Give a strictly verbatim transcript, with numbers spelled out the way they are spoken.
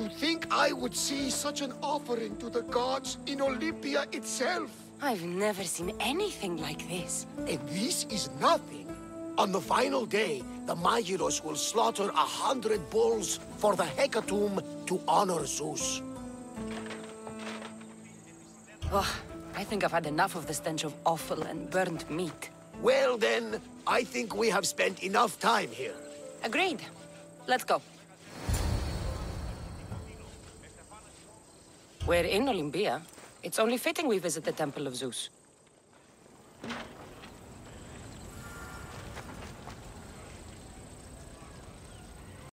To think I would see such an offering to the gods in Olympia itself. I've never seen anything like this. And this is nothing. On the final day, the Magiros will slaughter a hundred bulls for the hecatomb to honor Zeus. Oh, I think I've had enough of the stench of offal and burnt meat. Well then, I think we have spent enough time here. Agreed. Let's go. We're in Olympia. It's only fitting we visit the Temple of Zeus.